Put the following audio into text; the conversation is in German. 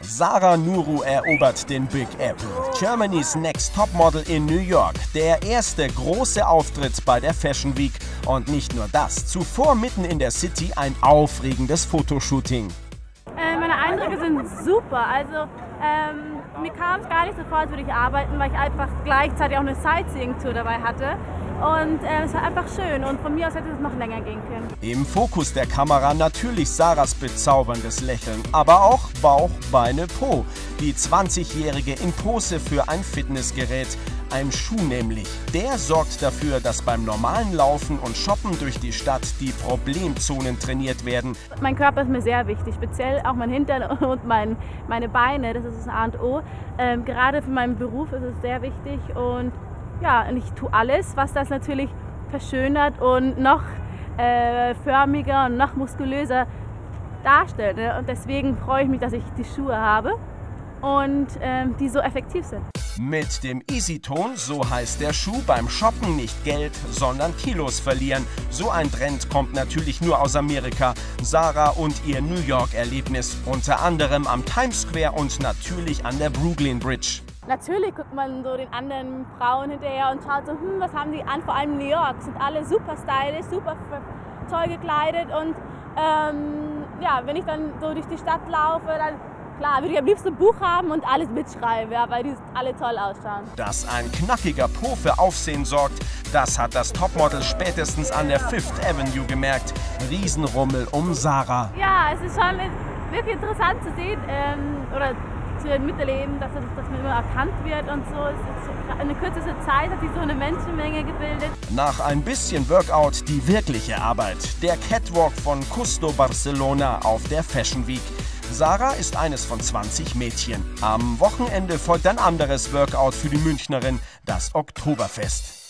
Sarah Nuru erobert den Big Apple. Germany's Next Topmodel in New York. Der erste große Auftritt bei der Fashion Week. Und nicht nur das, zuvor mitten in der City ein aufregendes Fotoshooting. Meine Eindrücke sind super. Also mir kam es gar nicht so vor, als würde ich arbeiten, weil ich einfach gleichzeitig auch eine Sightseeing-Tour dabei hatte. Und es war einfach schön und von mir aus hätte es noch länger gehen können. Im Fokus der Kamera natürlich Sarahs bezauberndes Lächeln, aber auch Bauch, Beine, Po. Die 20-Jährige in Pose für ein Fitnessgerät. Ein Schuh nämlich. Der sorgt dafür, dass beim normalen Laufen und Shoppen durch die Stadt die Problemzonen trainiert werden. Mein Körper ist mir sehr wichtig, speziell auch mein Hintern und meine Beine, das ist das A und O. Gerade für meinen Beruf ist es sehr wichtig und ja, und ich tue alles, was das natürlich verschönert und noch förmiger und noch muskulöser darstellt. Ne? Und deswegen freue ich mich, dass ich die Schuhe habe und die so effektiv sind. Mit dem Easy-Ton, so heißt der Schuh, beim Shoppen nicht Geld, sondern Kilos verlieren. So ein Trend kommt natürlich nur aus Amerika. Sarah und ihr New York-Erlebnis, unter anderem am Times Square und natürlich an der Brooklyn Bridge. Natürlich guckt man so den anderen Frauen hinterher und schaut so, was haben die an, vor allem New York. Sind alle super stylisch, super toll gekleidet und ja, wenn ich dann so durch die Stadt laufe, dann klar, würde ich am liebsten ein Buch haben und alles mitschreiben, ja, weil die alle toll ausschauen. Dass ein knackiger Po für Aufsehen sorgt, das hat das Topmodel spätestens an der Fifth Avenue gemerkt. Riesenrummel um Sarah. Ja, es ist schon wirklich interessant zu sehen oder zu miterleben, dass man immer erkannt wird und so. In einer kürzesten Zeit hat sich so eine Menschenmenge gebildet. Nach ein bisschen Workout die wirkliche Arbeit. Der Catwalk von Custo Barcelona auf der Fashion Week. Sarah ist eines von 20 Mädchen. Am Wochenende folgt ein anderes Workout für die Münchnerin, das Oktoberfest.